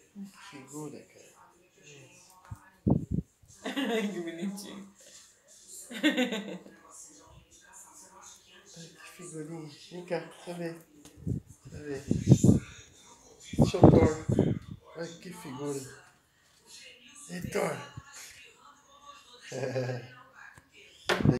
Que figura, cara. Que bonitinho. Ai, que figurinha. Vem cá, deixa eu ver. Deixa eu ver. Deixa eu Thor. Ai, que figura. E Thor.